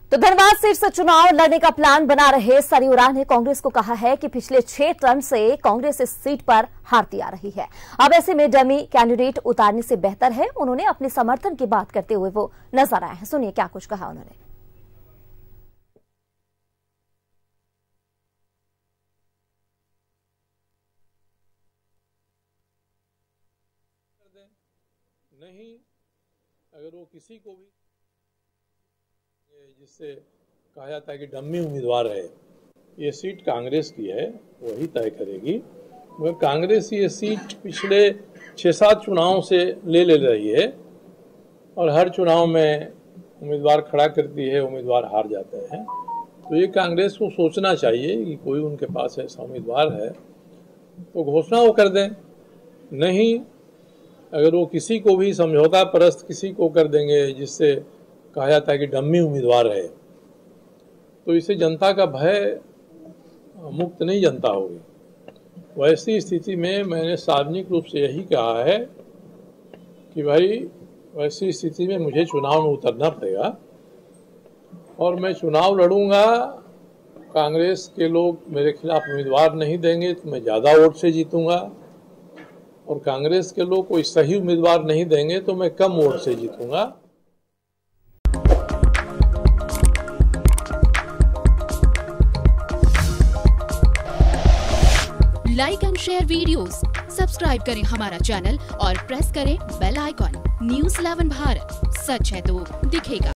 तो धनबाद सीट से चुनाव लड़ने का प्लान बना रहे सरयू राय ने कांग्रेस को कहा है कि पिछले 6 टर्म से कांग्रेस इस सीट पर हारती आ रही है। अब ऐसे में डमी कैंडिडेट उतारने से बेहतर है। उन्होंने अपने समर्थन की बात करते हुए वो नजर आए हैं। सुनिए क्या कुछ कहा उन्होंने। नहीं, अगर वो किसी को भी जिससे कहा जाता है कि डम्मी उम्मीदवार है, ये सीट कांग्रेस की है, वही तय करेगी। मगर कांग्रेस ये सीट पिछले 6-7 चुनावों से ले रही है और हर चुनाव में उम्मीदवार खड़ा करती है, उम्मीदवार हार जाते हैं। तो ये कांग्रेस को सोचना चाहिए कि कोई उनके पास ऐसा उम्मीदवार है तो घोषणा वो कर दें। नहीं, अगर वो किसी को भी समझौता परस्त किसी को कर देंगे जिससे कहा जाता है कि डम्मी उम्मीदवार है, तो इससे जनता का भय मुक्त नहीं जनता होगी। वैसी स्थिति में मैंने सार्वजनिक रूप से यही कहा है कि भाई वैसी स्थिति में मुझे चुनाव में उतरना पड़ेगा और मैं चुनाव लड़ूंगा। कांग्रेस के लोग मेरे खिलाफ उम्मीदवार नहीं देंगे तो मैं ज़्यादा वोट से जीतूंगा, और कांग्रेस के लोग कोई सही उम्मीदवार नहीं देंगे तो मैं कम वोट से जीतूंगा। Like and share videos, subscribe करें हमारा चैनल और प्रेस करें बेल आइकॉन। न्यूज़ 11 भारत, सच है तो दिखेगा।